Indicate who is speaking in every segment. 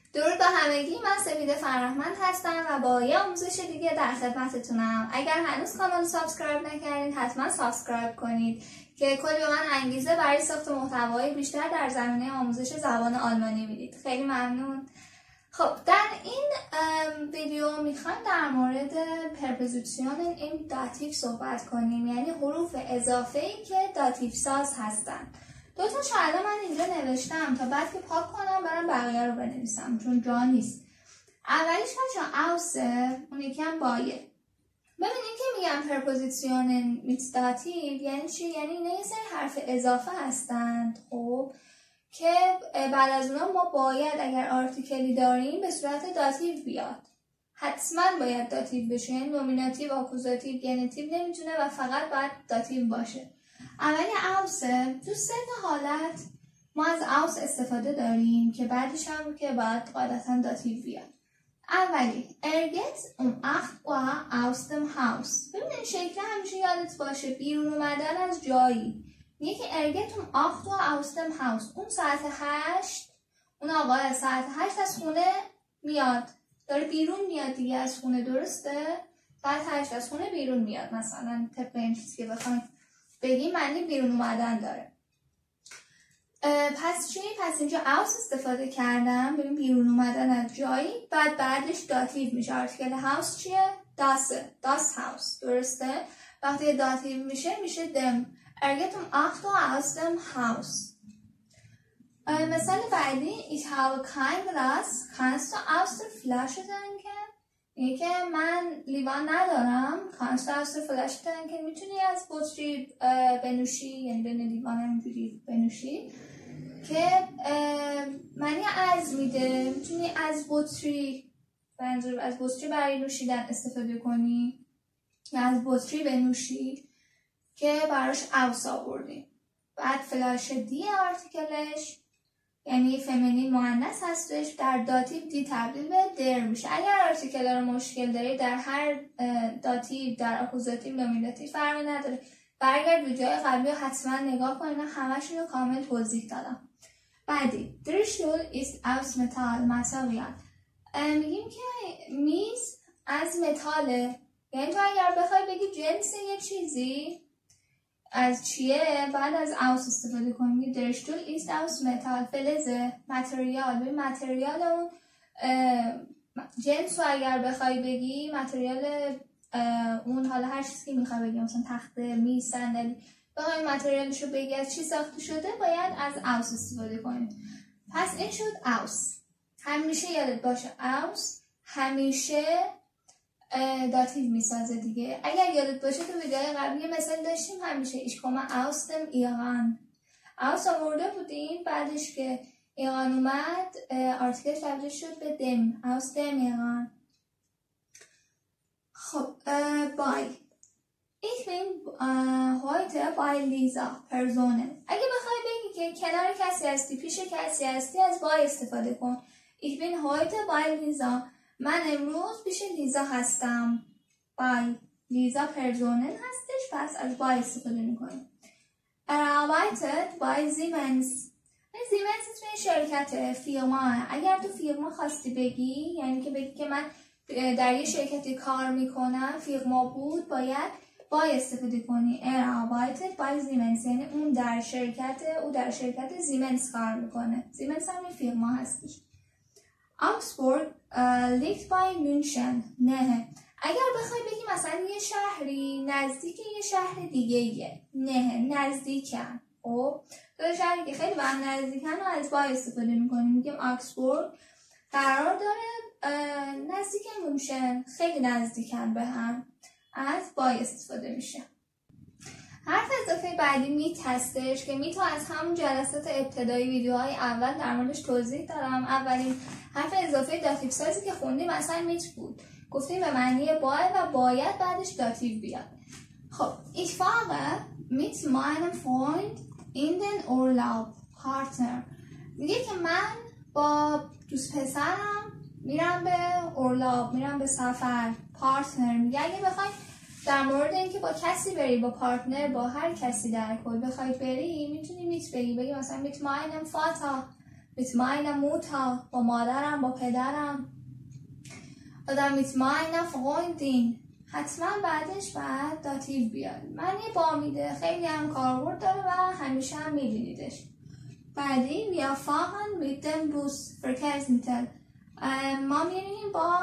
Speaker 1: درود به همگی، من سپیده فرهمند هستم و با یه آموزش دیگه در خدمتتونم. اگر هنوز کانال سابسکرایب نکردید حتما سابسکرایب کنید که کلی به من انگیزه برای ساخت محتوای بیشتر در زمینه آموزش زبان آلمانی میدید. خیلی ممنون. خب در این ویدیو میخوایم در مورد پرپوزیسیون این داتیو صحبت کنیم، یعنی حروف اضافه‌ای که داتیو ساز هستن. دو تا الان من اینجا نوشتم تا بعد که پاک کنم برام بقیه رو بنویسم چون جا نیست. اولیش بچه‌ها اوسه، اون یکی هم بایه. ببینید که میگم پرپوزیسیون میت داتیو یعنی چی؟ یعنی اینا یه سری حرف اضافه هستند خب که بعد از اونا ما باید اگر آرتیکلی داریم به صورت داتیو بیاد. حتما باید داتیو بشه، یعنی نومیناتیو، آکوزاتیو، گنتیو نمیتونه و فقط باید داتیو باشه. اولی اوسه، تو سه تا حالت ما از اوس استفاده داریم که بعدش هم که باید قاعدتا داتیو بیاد. اولی ارگت اون اخت و aus dem Haus. ببین این شکل همیشه یادت باشه، بیرون اومدن از جایی. میگه که ارگت اون اخت و aus dem Haus. اون ساعت 8 اون آقای ساعت 8 از خونه میاد، داره بیرون میاد دیگه از خونه، درسته؟ ساعت 8 از خونه بیرون میاد، مثلا طبق این چیزی که بخوایم بگیم معنی بیرون اومدن داره. پس چی؟ پس اینجا اوس استفاده کردم، ببین بیرون اومدن از جایی، بعدش داتیو میشه. آرتیکل هاوس چیه؟ داس هاوس، درسته؟ وقتی داتیو میشه دم. ارگتم اخت و aus dem Haus. مثال بعدی ich habe kein Glas, kannst du aus der Flasche trinken؟ اینه که من لیوان ندارم، kannst du aus der Flasche trinken؟ میتونی از بطری بنوشی، یعنی بین لیوان همینجوری بنوشی که معنی از میده. میتونی از بطری، منظور از بطری برای نوشیدن استفاده کنی یا از بطری بنوشی که براش اوس آوردیم. بعد فلاش دی آرتیکلش یعنی فمینین مؤنث هستش، در داتیو دی تبدیل به در میشه. اگر آرتیکل رو مشکل داری در هر داتیو، در آکوزاتیو، نومیناتیو فرقی نداره، برگرد ویدیوهای قبلی رو حتما نگاه کنید، همشون رو کامل توضیح دادم. بعدی der Stuhl ist aus Metall material. میگیم که میز از متاله، یعنی تو اگر بخوای بگی جنس یه چیزی از چیه بعد از اوس استفاده کنی. der Stuhl ist aus Metall. فلزه، متریال. به متریال اون جنس رو اگر بخوای بگی، متریال اون حالا هر چیزی که میخوای بگی، مثلا تخته، میز، صندلی، بخوای متریالش رو بگی از چی ساخته شده باید از اوس استفاده کنی. پس این شد اوس. همیشه یادت باشه اوس همیشه داتیو میسازه دیگه. اگر یادت باشه تو ویدیوهای قبلی مثال داشتیم، همیشه ایش کما اوستم ایران، اوس آورده بودیم، بعدش که ایران اومد آرتیکل تبدیل شد به دم، اوستم ایران. خب بای Ich bin heute bei Lisa Personen. اگه بخوای بگی که کنار کسی هستی، پیش کسی هستی، از بای استفاده کن. Ich bin heute bei Lisa. من امروز پیش لیزا هستم. بای لیزا پرزونن هستش، پس از بای استفاده میکنیم. arbeitet bei Siemens. زیمنس توی شرکت فیرما. اگر تو فیرما خواستی بگی، یعنی که بگی که من در یه شرکتی کار میکنم، فیرما بود، باید بای استفاده کنی. arbeitet bei Siemens، یعنی اون در شرکت زیمنس کار میکنه. زیمنس هم فیرما هستش. Augsburg liegt bei München. نه. اگر بخوای بگی مثلا یه شهری نزدیک یه شهر دیگه یه، نه نزدیکن. خب دو شهری که خیلی به هم نزدیکن و از بای استفاده میکنیم، میگیم آکسبورگ قرار داره نزدیک مونشن، خیلی نزدیکن به هم، از بای استفاده میشه. حرف اضافه بعدی میت هستش که میت از همون جلسات ابتدایی ویدیوهای اول در موردش توضیح دارم. اولین حرف اضافه داتیو سازی که خوندیم مثلا میت بود، گفتیم به معنی باید و باید بعدش داتیو بیاد. خب ich fahre mit meinem Freund in den Urlaub. Partner میگه که من با دوست پسرم میرم به اورلاب، میرم به سفر. پارتنر میگه اگه بخوای در مورد اینکه با کسی بری، با پارتنر، با هر کسی در کل بخوای بری، میتونی میت بگی مثلا میت ماینم فاتا، mit meiner Mutter با مادرم با پدرم oder mit meiner Freundin. حتما بعدش باید داتیو بیاد. معنی با میده، خیلی هم کاربرد داره و همیشه هم میبینیدش. بعدی wir fahren mit dem Bus Verkehrsmittel. ما میریم با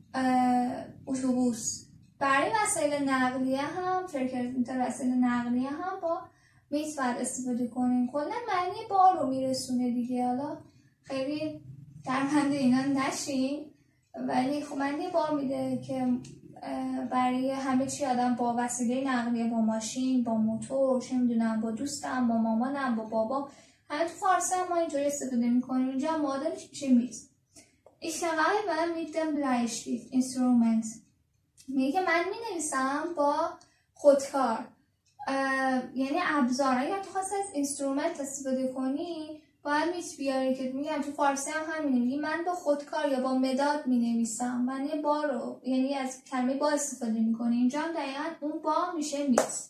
Speaker 1: اتوبوس. برای وسایل نقلیه هم Verkehrsmittel وسایل نقلیه هم با میت باید استفاده کنیم. کلا معنی با رو میرسونه دیگه. حالا خیلی درمنده اینا نشین، ولی خب معنی با میده که برای همه چی آدم با وسیله نقلیه، با ماشین، با موتور، چه میدونم، با دوستم، با مامانم، با بابا، همه تو فارسی هم ما اینجوری استفاده میکنیم. اینجا معادلش میشه میز. Ich schreibe mit dem Bleistift Instrument. میگه من مینویسم با خودکار، یعنی ابزار. اگر تو خواستی از اینسترومنت استفاده کنی باید میت بیاری که میگم تو فارسی هم همینه، میگی من با خودکار یا با مداد مینویسم. من با رو یعنی از کلمه با استفاده میکنی. اینجا هم دقیقا اون با میشه میت.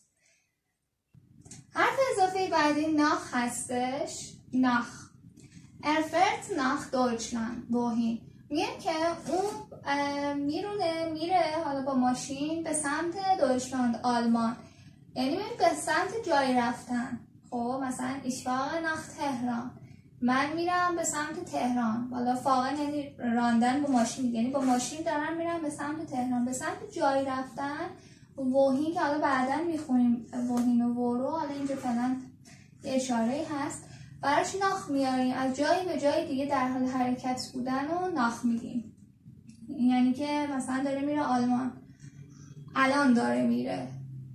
Speaker 1: حرف اضافه بعدی ناخ هستش. ناخ Er fährt nach Deutschland. wohin. میگم که اون میره حالا با ماشین به سمت دویچلاند، آلمان. یعنی میره به سمت جایی رفتن. خب مثلا ich fahre nach تهران. من میرم به سمت تهران. حالا فاقن یعنی راندن با ماشین، یعنی با ماشین دارم میرم به سمت تهران، به سمت جایی رفتن. وهین که حالا بعدا میخونیم وهین و ورو، حالا اینجا فعلا یه اشاره هست. براش ناخ میاریم، از جایی به جای دیگه در حال حرکت بودن و ناخ میگیم. یعنی که مثلا داره میره آلمان، الان داره میره.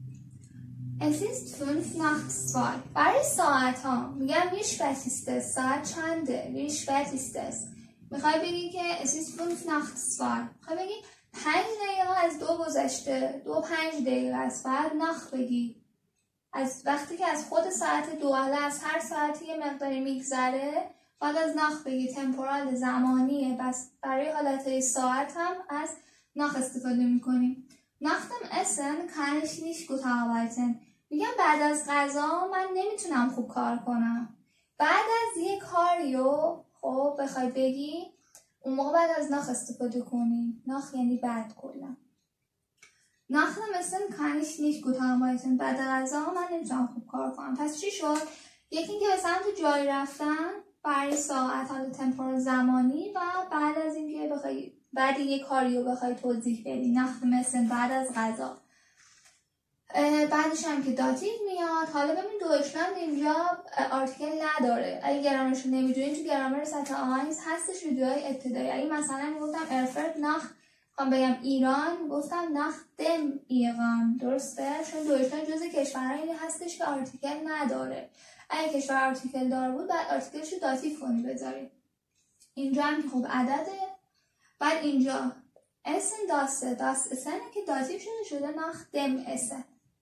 Speaker 1: Es ist 5:02. برای ساعت ها میگم wie spät ist es، ساعت چنده، wie spät ist es. میخوای بگی که es ist 5:02، میخوای بگی 5 دقیقه از 2 گذشته، 2 5 دقیقه است، بعد ناخ بگی. از وقتی که از خود ساعت 2 از هر ساعتی یه مقداری میگذره بعد از ناخ بگی. تمپورال زمانیه، بس برای حالتهای ساعت هم از ناخ استفاده میکنیم. Nach dem Essen kann ich nicht gut arbeiten. میگم بعد از غذا من نمیتونم خوب کار کنم. بعد از یه کاریو خب بخوای بگی اون موقع بعد از ناخ استفاده کنی. ناخ یعنی بعد کلا. Nach dem Essen kann ich nicht gut arbeiten. بعد از غذا من نمیتونم خوب کار کنم. پس چی شد؟ یکی اینکه به سمت جایی رفتن برای ساعت، حالا تمپورال زمانی، و بعد از اینکه بخوای بعد یه کاریو بخوای توضیح بدی. Nach dem Essen بعد از غذا. بعدش هم که داتیو میاد. حالا ببین دویچلاند اینجا آرتیکل نداره. اگه گرامرش رو نمیدونین تو گرامر سطح آهنز هستش ویدیوهای ابتدایی. اگه مثلا میگفتم ارفرت ناخ هم بگم ایران، گفتم ناخ دم ایران، درسته؟ چون دویچلاند جزء کشورهایی هستش که آرتیکل نداره. اگه کشور آرتیکل دار بود بعد آرتیکلش رو داتیو کنی بذاری. اینجا هم که خب عدده. بعد اینجا اسن داسته، داست اسنه که داتیو شده ناخ دم اسن.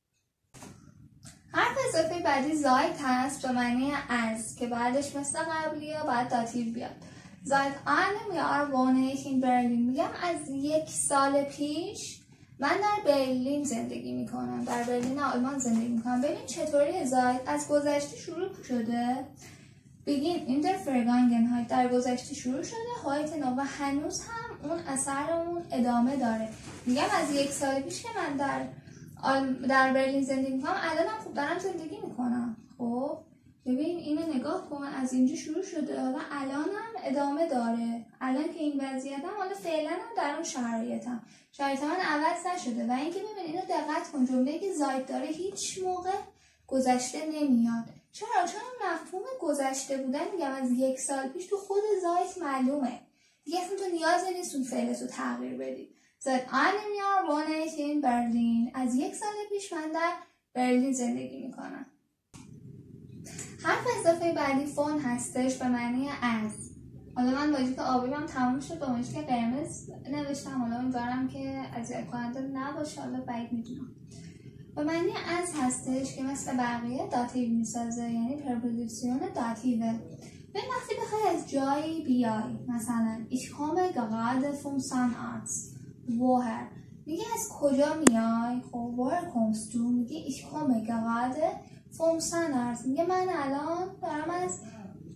Speaker 1: حرف اضافه بعدی زایت هست به معنی از که بعدش مثل قبلیه باید داتیو بیاد. زایت einem Jahr wohne ich in Berlin. میگم از 1 سال پیش من در برلین زندگی میکنم. در برلین آلمان زندگی میکنم. ببین چطوری زایت از گذشته شروع شده. بگین این در فرگانگنهایت در گذشته شروع شده، هایت نو، و هنوز هم اون اثر اون ادامه داره. میگم از 1 سال پیش که من در برلین زندگی میکنم، الان هم خوب دارم زندگی میکنم. خب ببین اینو نگاه کن، از اینجا شروع شده حالا الان هم ادامه داره. الان که این وضعیتم، حالا فعلا هم در اون شرایط من عوض نشده. و اینکه ببین اینو دقت کن، جمله‌ای که زایت داره هیچ موقع گذشته نمیاد. چرا؟ چون مفهوم گذشته بودن میگم از 1 سال پیش تو خود زایت معلومه دیگه، اصلا تو نیازی نیست اون فعلتو تغییر بدی. Seit einem Jahr wohne ich in Berlin. از 1 سال پیش من در برلین زندگی میکنم. حرف اضافه بعدی فون هستش به معنی از. حالا من واژه آبیم تموم شد، با واژه قرمز نوشتم. حالا امیدوارم که اذیت کننده نباشه، حالا بعید میدونم. به معنی از هستش که مثل بقیه داتیو میسازه، یعنی پرپوزیسیون داتیوه. به وقتی بخوای از جایی بیای، مثلا ich komme gerade vom Zahnarzt. woher میگه از کجا میای. خب woher kommst du میگه ich komme gerade vom Zahnarzt. میگه من الان دارم از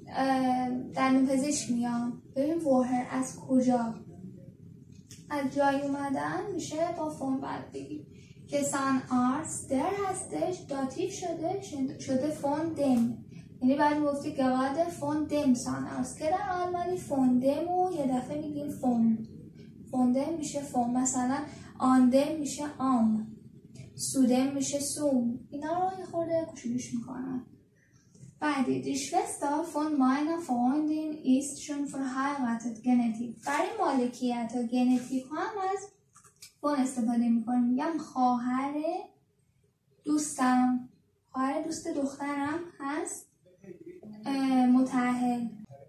Speaker 1: دندونپزشک میام. ببین وهر از کجا؟ از جای اومدن میشه با فون باید بگیم که سان آرس در هستش، داتیو شده فون دم، یعنی باید گفتی گراد فون دم سان آرس که در آلمانی فون دمو یه دفعه میگیم فون دم میشه فون. مثلا آندم میشه آم، سودم میشه سوم. اینا رو یه خورده کوچولوش میکنم. بعدی die Schwester von meiner Freundin ist schon verheiratet genetik. برای مالکیت و ژنتیک هم از فون استفاده میکنیم. میگم خواهر دوستم، خواهر دوست دخترم هست متأهل.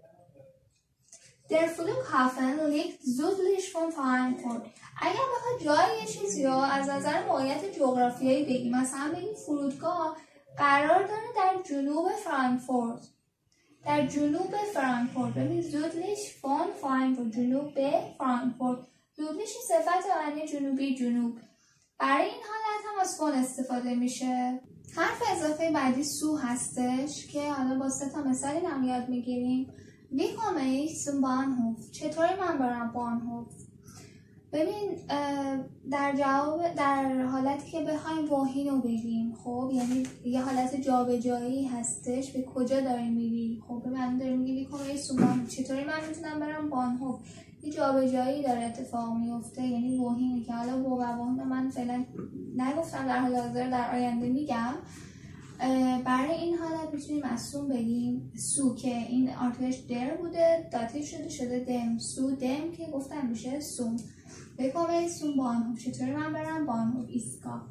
Speaker 1: Der Flughafen liegt südlich von Frankfurt. اگر بخواد جای یه چیزی رو از نظر موقعیت جغرافیایی بگیم، مثلا بگیم فرودگاه قرار داره در جنوب فرانکفورت. در جنوب فرانکفورت. ببین südlich von Frankfurt، جنوب فرانکفورت. südlich صفت معنی جنوبی، جنوب. برای این حالت هم از فون استفاده میشه. حرف اضافه بعدی سو هستش که حالا با 3 تا مثالی هم یاد میگیریم. Wie komme ich zum Bahnhof؟ چطوری من برم بانهوف؟ ببین در حالتی که بخوایم واهین رو بگیم، خب یعنی یه حالت جابجایی هستش، به کجا داری میری؟ خب من داریم میگیم بیکن سومان، چطوری من میتونم برم بانهوف؟ یه جابجایی داره اتفاق میفته، یعنی واهینه که حالا واهین من فعلا نگفتم، در حال حاضر در آینده میگم. برای این حالت میتونیم از سوم بگیم سو که این آرتش در بوده، داتیو شده دم، سو دم که گفتم میشه سوم. بکنم سوم بانهوف، چطوری من برم بانهوف ایستگاه.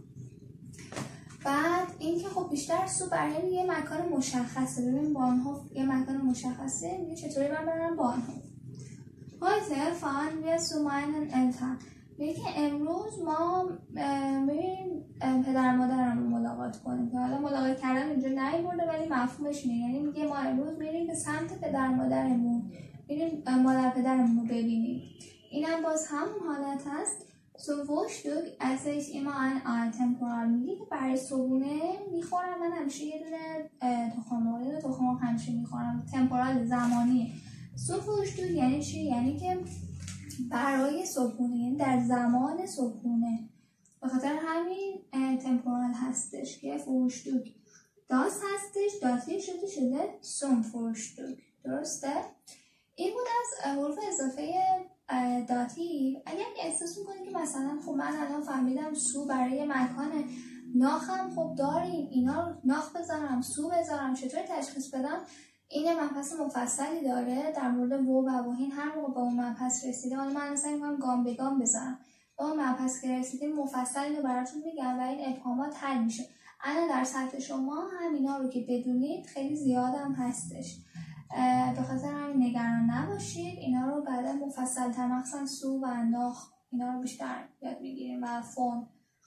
Speaker 1: بعد این که خب بیشتر سو برای یه مکان مشخصه. ببین بانهوف یه مکان مشخصه، میگه چطوری من برم بانهوف. heute fahren wir zu meinen Eltern. میگه که امروز ما بریم پدر مادرم رو ملاقات کنیم، که حالا ملاقات کردن اینجا نیورده ولی مفهومش اینه، یعنی میگه ما امروز میریم به سمت پدر مادرمون، میریم مادر پدرمون رو ببینیم. اینم باز همون حالت هست. zum Frühstück esse ich immer ein Temporal. میگه که برای صبحونه میخورم من همیشه یه دونه تخم مرغ همیشه میخورم. تمپورال زمانی. zum Frühstück یعنی چی؟ یعنی که برای صبحونه، یعنی در زمان صبحونه. به خاطر همین تمپورال هستش که Frühstück das هستش، داتیو شده zum Frühstück. درسته؟ این بود از حروف اضافه داتیو. اگر احساس میکنید که مثلا خب من الان فهمیدم سو برای مکان ناخم، خب داریم اینا رو ناخ بذارم سو بذارم، چطوری تشخیص بدم؟ این مبحث مفصلی داره در مورد و واهین. هر موقع به اون مبحث رسیده، حالا من سعی می‌کنم گام به گام بذارم، با اون مبحث که رسیدیم مفصلی رو براتون میگم و این ابهامات حل میشه. الان در سطح شما همینا رو که بدونید خیلی زیاد هم هستش، به خاطر همین نگران نباشید. اینا رو بعدا مفصل تر، مخصوصا سو و ناخ، اینا رو بیشتر یاد میگیریم و فون.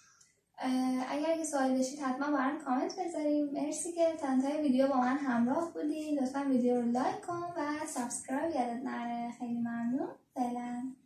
Speaker 1: اگر که سوالی داشتید حتما برام کامنت بذارید. مرسی که تا انتهای ویدیو با من همراه بودید. لطفا ویدیو رو لایک کن و سابسکرایب یادت نره. خیلی ممنون. فعلا